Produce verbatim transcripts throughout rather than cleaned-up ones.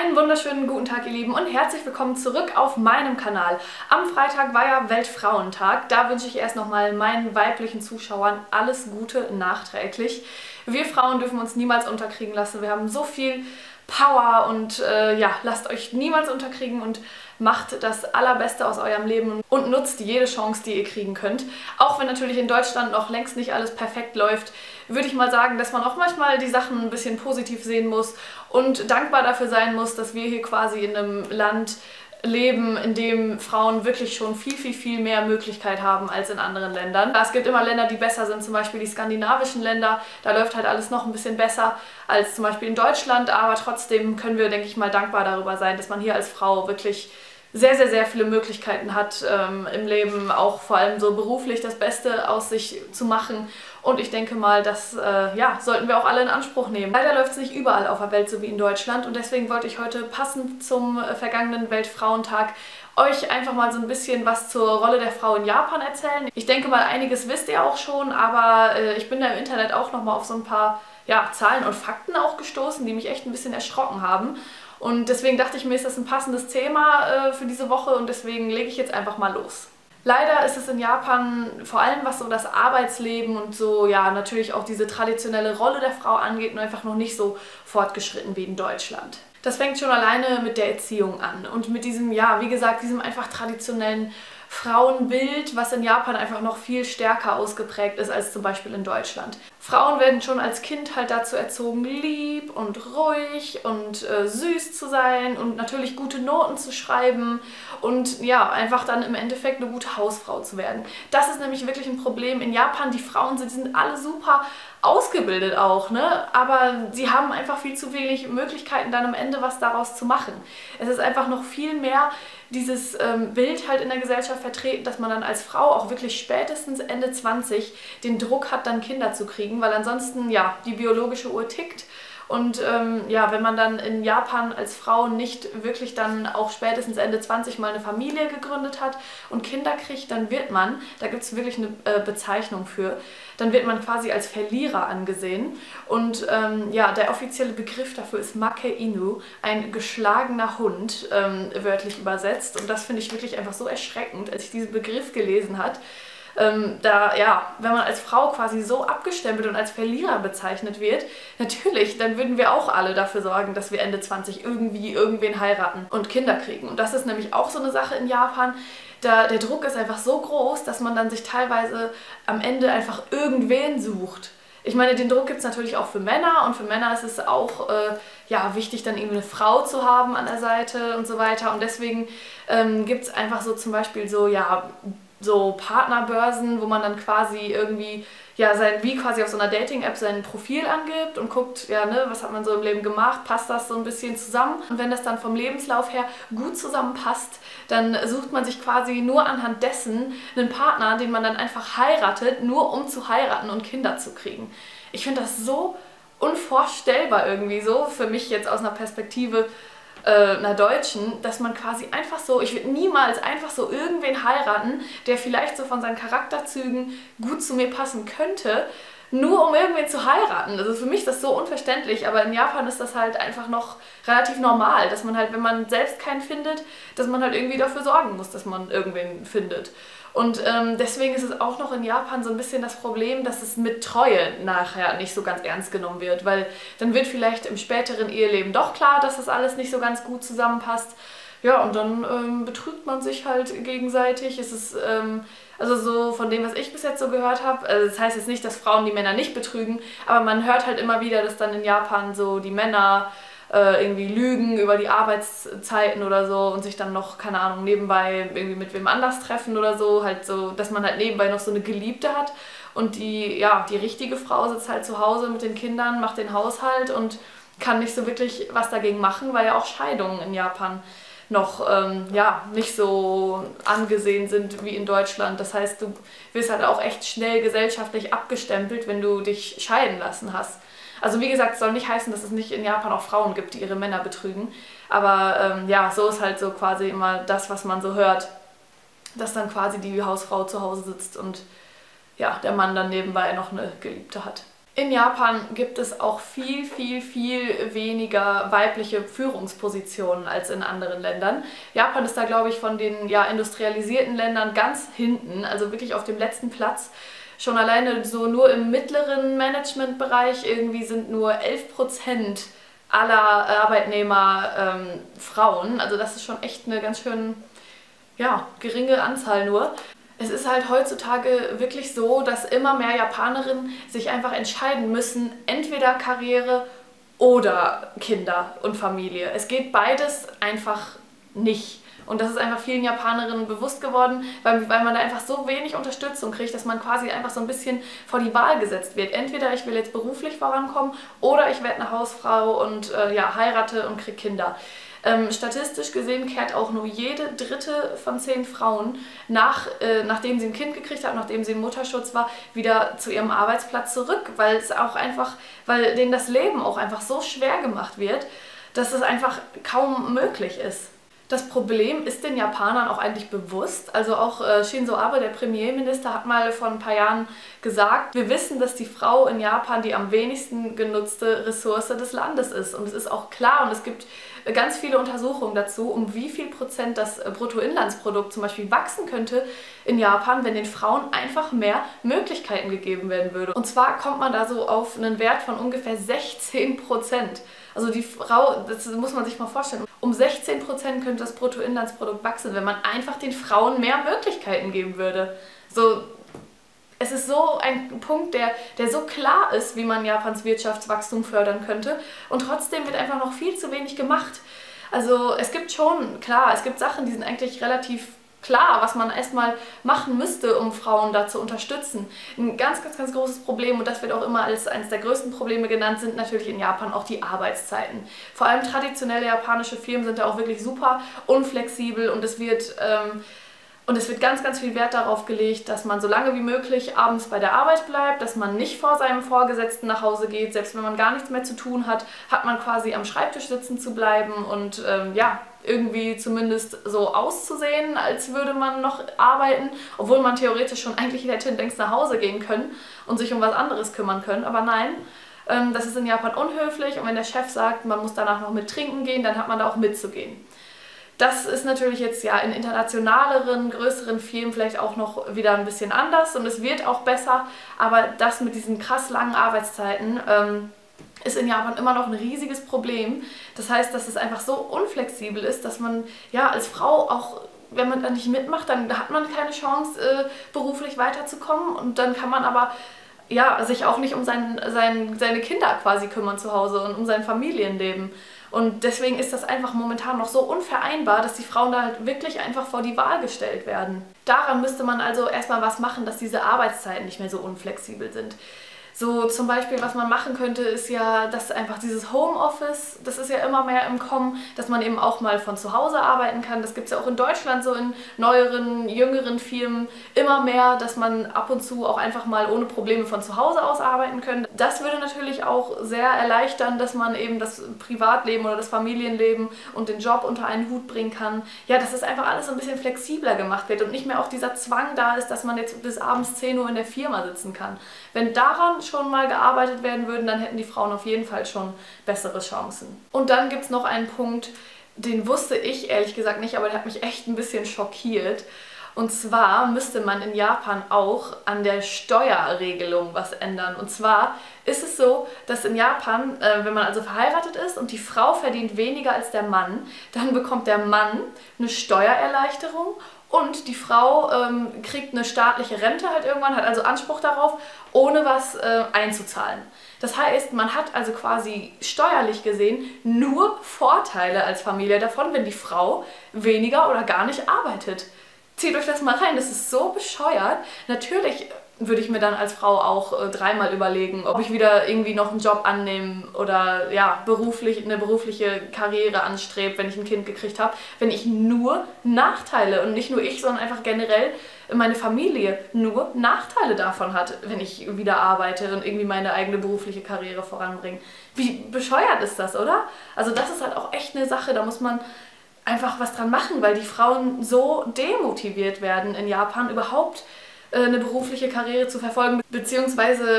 Einen wunderschönen guten Tag, ihr Lieben, und herzlich willkommen zurück auf meinem Kanal. Am Freitag war ja Weltfrauentag. Da wünsche ich erst nochmal meinen weiblichen Zuschauern alles Gute nachträglich. Wir Frauen dürfen uns niemals unterkriegen lassen. Wir haben so viel Power und äh, ja, lasst euch niemals unterkriegen und macht das Allerbeste aus eurem Leben und nutzt jede Chance, die ihr kriegen könnt. Auch wenn natürlich in Deutschland noch längst nicht alles perfekt läuft, würde ich mal sagen, dass man auch manchmal die Sachen ein bisschen positiv sehen muss und dankbar dafür sein muss, dass wir hier quasi in einem Land leben, in dem Frauen wirklich schon viel, viel, viel mehr Möglichkeit haben als in anderen Ländern. Es gibt immer Länder, die besser sind, zum Beispiel die skandinavischen Länder. Da läuft halt alles noch ein bisschen besser als zum Beispiel in Deutschland, aber trotzdem können wir, denke ich mal, dankbar darüber sein, dass man hier als Frau wirklich sehr, sehr, sehr viele Möglichkeiten hat ähm, im Leben, auch vor allem so beruflich das Beste aus sich zu machen. Und ich denke mal, das äh, ja, sollten wir auch alle in Anspruch nehmen. Leider läuft es nicht überall auf der Welt so wie in Deutschland und deswegen wollte ich heute passend zum äh, vergangenen Weltfrauentag euch einfach mal so ein bisschen was zur Rolle der Frau in Japan erzählen. Ich denke mal, einiges wisst ihr auch schon, aber äh, ich bin da im Internet auch nochmal auf so ein paar ja, Zahlen und Fakten auch gestoßen, die mich echt ein bisschen erschrocken haben. Und deswegen dachte ich mir, ist das ein passendes Thema äh, für diese Woche und deswegen lege ich jetzt einfach mal los. Leider ist es in Japan, vor allem was so das Arbeitsleben und so, ja, natürlich auch diese traditionelle Rolle der Frau angeht, nur einfach noch nicht so fortgeschritten wie in Deutschland. Das fängt schon alleine mit der Erziehung an und mit diesem, ja, wie gesagt, diesem einfach traditionellen Frauenbild, was in Japan einfach noch viel stärker ausgeprägt ist als zum Beispiel in Deutschland. Frauen werden schon als Kind halt dazu erzogen, lieb und ruhig und äh, süß zu sein und natürlich gute Noten zu schreiben und ja, einfach dann im Endeffekt eine gute Hausfrau zu werden. Das ist nämlich wirklich ein Problem in Japan. Die Frauen sind, die sind alle super ausgebildet auch, ne? Aber sie haben einfach viel zu wenig Möglichkeiten, dann am Ende was daraus zu machen. Es ist einfach noch viel mehr dieses ähm, Bild halt in der Gesellschaft vertreten, dass man dann als Frau auch wirklich spätestens Ende zwanzig den Druck hat, dann Kinder zu kriegen, weil ansonsten ja die biologische Uhr tickt. Und ähm, ja, wenn man dann in Japan als Frau nicht wirklich dann auch spätestens Ende zwanzig mal eine Familie gegründet hat und Kinder kriegt, dann wird man, da gibt es wirklich eine äh, Bezeichnung für, dann wird man quasi als Verlierer angesehen. Und ähm, ja, der offizielle Begriff dafür ist Make Inu, ein geschlagener Hund, ähm, wörtlich übersetzt. Und das finde ich wirklich einfach so erschreckend, als ich diesen Begriff gelesen habe. Ähm, da, ja, wenn man als Frau quasi so abgestempelt und als Verlierer bezeichnet wird, natürlich, dann würden wir auch alle dafür sorgen, dass wir Ende zwanzig irgendwie irgendwen heiraten und Kinder kriegen. Und das ist nämlich auch so eine Sache in Japan. Da, der Druck ist einfach so groß, dass man dann sich teilweise am Ende einfach irgendwen sucht. Ich meine, den Druck gibt es natürlich auch für Männer und für Männer ist es auch äh, ja, wichtig, dann irgendwie eine Frau zu haben an der Seite und so weiter. Und deswegen ähm, gibt es einfach so zum Beispiel so, ja, so Partnerbörsen, wo man dann quasi irgendwie, ja, sein, wie quasi auf so einer Dating-App sein Profil angibt und guckt, ja, ne, was hat man so im Leben gemacht, passt das so ein bisschen zusammen? Und wenn das dann vom Lebenslauf her gut zusammenpasst, dann sucht man sich quasi nur anhand dessen einen Partner, den man dann einfach heiratet, nur um zu heiraten und Kinder zu kriegen. Ich finde das so unvorstellbar irgendwie so, für mich jetzt aus einer Perspektive einer Deutschen, dass man quasi einfach so, ich würde niemals einfach so irgendwen heiraten, der vielleicht so von seinen Charakterzügen gut zu mir passen könnte, nur um irgendwen zu heiraten. Also für mich ist das so unverständlich, aber in Japan ist das halt einfach noch relativ normal, dass man halt, wenn man selbst keinen findet, dass man halt irgendwie dafür sorgen muss, dass man irgendwen findet. Und ähm, deswegen ist es auch noch in Japan so ein bisschen das Problem, dass es mit Treue nachher nicht so ganz ernst genommen wird, weil dann wird vielleicht im späteren Eheleben doch klar, dass das alles nicht so ganz gut zusammenpasst. Ja, und dann ähm, betrügt man sich halt gegenseitig. Es ist, ähm, also so von dem, was ich bis jetzt so gehört habe, also das heißt jetzt nicht, dass Frauen die Männer nicht betrügen, aber man hört halt immer wieder, dass dann in Japan so die Männer äh, irgendwie lügen über die Arbeitszeiten oder so und sich dann noch, keine Ahnung, nebenbei irgendwie mit wem anders treffen oder so, halt so, dass man halt nebenbei noch so eine Geliebte hat und die, ja, die richtige Frau sitzt halt zu Hause mit den Kindern, macht den Haushalt und kann nicht so wirklich was dagegen machen, weil ja auch Scheidungen in Japan noch ähm, ja, nicht so angesehen sind wie in Deutschland. Das heißt, du wirst halt auch echt schnell gesellschaftlich abgestempelt, wenn du dich scheiden lassen hast. Also wie gesagt, es soll nicht heißen, dass es nicht in Japan auch Frauen gibt, die ihre Männer betrügen. Aber ähm, ja, so ist halt so quasi immer das, was man so hört, dass dann quasi die Hausfrau zu Hause sitzt und ja, der Mann dann nebenbei noch eine Geliebte hat. In Japan gibt es auch viel, viel, viel weniger weibliche Führungspositionen als in anderen Ländern. Japan ist da, glaube ich, von den ja, industrialisierten Ländern ganz hinten, also wirklich auf dem letzten Platz. Schon alleine so nur im mittleren Managementbereich irgendwie sind nur elf Prozent aller Arbeitnehmer ähm, Frauen. Also das ist schon echt eine ganz schön ja, geringe Anzahl nur. Es ist halt heutzutage wirklich so, dass immer mehr Japanerinnen sich einfach entscheiden müssen, entweder Karriere oder Kinder und Familie. Es geht beides einfach nicht. Und das ist einfach vielen Japanerinnen bewusst geworden, weil, weil man da einfach so wenig Unterstützung kriegt, dass man quasi einfach so ein bisschen vor die Wahl gesetzt wird. Entweder ich will jetzt beruflich vorankommen oder ich werde eine Hausfrau und äh, ja, heirate und kriege Kinder. Ähm, statistisch gesehen kehrt auch nur jede dritte von zehn Frauen, nach, äh, nachdem sie ein Kind gekriegt hat, nachdem sie im Mutterschutz war, wieder zu ihrem Arbeitsplatz zurück, weil es auch einfach, weil denen das Leben auch einfach so schwer gemacht wird, dass es einfach kaum möglich ist. Das Problem ist den Japanern auch eigentlich bewusst. Also auch äh, Shinzo Abe, der Premierminister, hat mal vor ein paar Jahren gesagt, wir wissen, dass die Frau in Japan die am wenigsten genutzte Ressource des Landes ist. Und es ist auch klar und es gibt ganz viele Untersuchungen dazu, um wie viel Prozent das Bruttoinlandsprodukt zum Beispiel wachsen könnte in Japan, wenn den Frauen einfach mehr Möglichkeiten gegeben werden würde. Und zwar kommt man da so auf einen Wert von ungefähr sechzehn Prozent. Also die Frau, das muss man sich mal vorstellen, um sechzehn Prozent könnte das Bruttoinlandsprodukt wachsen, wenn man einfach den Frauen mehr Möglichkeiten geben würde. So, es ist so ein Punkt, der, der so klar ist, wie man Japans Wirtschaftswachstum fördern könnte und trotzdem wird einfach noch viel zu wenig gemacht. Also es gibt schon, klar, es gibt Sachen, die sind eigentlich relativ klar, was man erstmal machen müsste, um Frauen da zu unterstützen. Ein ganz, ganz, ganz großes Problem, und das wird auch immer als eines der größten Probleme genannt, sind natürlich in Japan auch die Arbeitszeiten. Vor allem traditionelle japanische Firmen sind da auch wirklich super unflexibel und es wird... Ähm, Und es wird ganz, ganz viel Wert darauf gelegt, dass man so lange wie möglich abends bei der Arbeit bleibt, dass man nicht vor seinem Vorgesetzten nach Hause geht. Selbst wenn man gar nichts mehr zu tun hat, hat man quasi am Schreibtisch sitzen zu bleiben und ähm, ja, irgendwie zumindest so auszusehen, als würde man noch arbeiten, obwohl man theoretisch schon eigentlich hätte längst nach Hause gehen können und sich um was anderes kümmern können. Aber nein, ähm, das ist in Japan unhöflich und wenn der Chef sagt, man muss danach noch mit trinken gehen, dann hat man da auch mitzugehen. Das ist natürlich jetzt ja in internationaleren, größeren Firmen vielleicht auch noch wieder ein bisschen anders und es wird auch besser, aber das mit diesen krass langen Arbeitszeiten ähm, ist in Japan immer noch ein riesiges Problem. Das heißt, dass es einfach so unflexibel ist, dass man ja als Frau auch, wenn man da nicht mitmacht, dann hat man keine Chance, äh, beruflich weiterzukommen und dann kann man aber ja, sich auch nicht um sein, sein, seine Kinder quasi kümmern zu Hause und um sein Familienleben. Und deswegen ist das einfach momentan noch so unvereinbar, dass die Frauen da halt wirklich einfach vor die Wahl gestellt werden. Daran müsste man also erstmal was machen, dass diese Arbeitszeiten nicht mehr so unflexibel sind. So zum Beispiel, was man machen könnte, ist ja, dass einfach dieses Homeoffice, das ist ja immer mehr im Kommen, dass man eben auch mal von zu Hause arbeiten kann. Das gibt es ja auch in Deutschland so in neueren, jüngeren Firmen immer mehr, dass man ab und zu auch einfach mal ohne Probleme von zu Hause aus arbeiten kann. Das würde natürlich auch sehr erleichtern, dass man eben das Privatleben oder das Familienleben und den Job unter einen Hut bringen kann. Ja, dass das einfach alles so ein bisschen flexibler gemacht wird und nicht mehr auch dieser Zwang da ist, dass man jetzt bis abends zehn Uhr in der Firma sitzen kann. Wenn daran schon mal gearbeitet werden würden, dann hätten die Frauen auf jeden Fall schon bessere Chancen. Und dann gibt es noch einen Punkt, den wusste ich ehrlich gesagt nicht, aber der hat mich echt ein bisschen schockiert. Und zwar müsste man in Japan auch an der Steuerregelung was ändern. Und zwar ist es so, dass in Japan, äh, wenn man also verheiratet ist und die Frau verdient weniger als der Mann, dann bekommt der Mann eine Steuererleichterung und die Frau ähm, kriegt eine staatliche Rente halt irgendwann, hat also Anspruch darauf, ohne was äh, einzuzahlen. Das heißt, man hat also quasi steuerlich gesehen nur Vorteile als Familie davon, wenn die Frau weniger oder gar nicht arbeitet. Zieht euch das mal rein, das ist so bescheuert. Natürlich würde ich mir dann als Frau auch äh, dreimal überlegen, ob ich wieder irgendwie noch einen Job annehme oder ja, beruflich, eine berufliche Karriere anstrebe, wenn ich ein Kind gekriegt habe, wenn ich nur Nachteile und nicht nur ich, sondern einfach generell meine Familie nur Nachteile davon hat, wenn ich wieder arbeite und irgendwie meine eigene berufliche Karriere voranbringe. Wie bescheuert ist das, oder? Also das ist halt auch echt eine Sache, da muss man einfach was dran machen, weil die Frauen so demotiviert werden in Japan, überhaupt eine berufliche Karriere zu verfolgen, beziehungsweise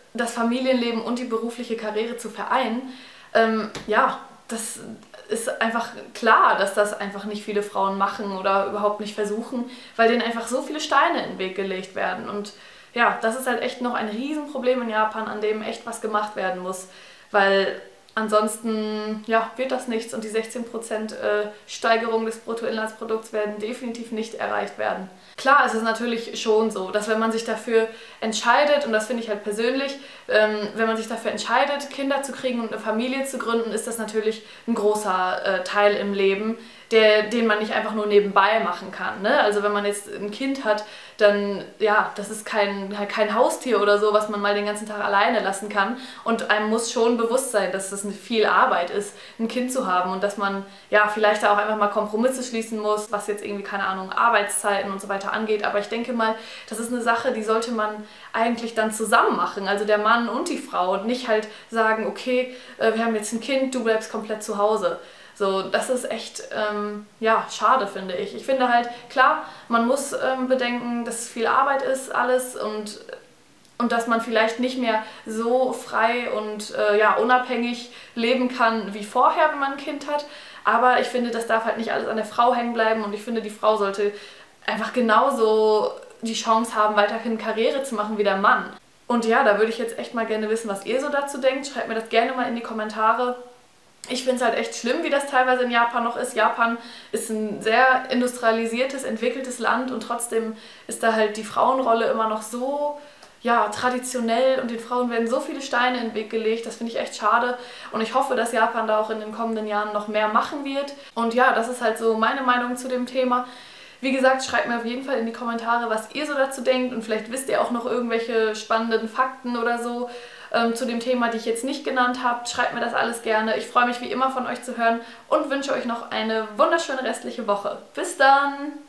das Familienleben und die berufliche Karriere zu vereinen, ähm, ja, das ist einfach klar, dass das einfach nicht viele Frauen machen oder überhaupt nicht versuchen, weil denen einfach so viele Steine in den Weg gelegt werden. Und ja, das ist halt echt noch ein Riesenproblem in Japan, an dem echt was gemacht werden muss, weil ansonsten ja, wird das nichts und die sechzehn Prozent äh, Steigerung des Bruttoinlandsprodukts werden definitiv nicht erreicht werden. Klar, es ist natürlich schon so, dass wenn man sich dafür entscheidet, und das finde ich halt persönlich, ähm, wenn man sich dafür entscheidet, Kinder zu kriegen und eine Familie zu gründen, ist das natürlich ein großer äh, Teil im Leben, der, den man nicht einfach nur nebenbei machen kann. Ne? Also wenn man jetzt ein Kind hat, dann, ja, das ist kein, kein Haustier oder so, was man mal den ganzen Tag alleine lassen kann. Und einem muss schon bewusst sein, dass das viel Arbeit ist, ein Kind zu haben und dass man, ja, vielleicht da auch einfach mal Kompromisse schließen muss, was jetzt irgendwie, keine Ahnung, Arbeitszeiten und so weiter angeht. Aber ich denke mal, das ist eine Sache, die sollte man eigentlich dann zusammen machen, also der Mann und die Frau, und nicht halt sagen, okay, wir haben jetzt ein Kind, du bleibst komplett zu Hause. So, das ist echt, ähm, ja, schade, finde ich. Ich finde halt, klar, man muss ähm, bedenken, dass es viel Arbeit ist, alles, und, und dass man vielleicht nicht mehr so frei und äh, ja, unabhängig leben kann wie vorher, wenn man ein Kind hat. Aber ich finde, das darf halt nicht alles an der Frau hängen bleiben, und ich finde, die Frau sollte einfach genauso die Chance haben, weiterhin Karriere zu machen wie der Mann. Und ja, da würde ich jetzt echt mal gerne wissen, was ihr so dazu denkt. Schreibt mir das gerne mal in die Kommentare. Ich finde es halt echt schlimm, wie das teilweise in Japan noch ist. Japan ist ein sehr industrialisiertes, entwickeltes Land, und trotzdem ist da halt die Frauenrolle immer noch so, ja, traditionell, und den Frauen werden so viele Steine in den Weg gelegt. Das finde ich echt schade, und ich hoffe, dass Japan da auch in den kommenden Jahren noch mehr machen wird. Und ja, das ist halt so meine Meinung zu dem Thema. Wie gesagt, schreibt mir auf jeden Fall in die Kommentare, was ihr so dazu denkt, und vielleicht wisst ihr auch noch irgendwelche spannenden Fakten oder so ähm, zu dem Thema, die ich jetzt nicht genannt habe. Schreibt mir das alles gerne. Ich freue mich wie immer, von euch zu hören, und wünsche euch noch eine wunderschöne restliche Woche. Bis dann!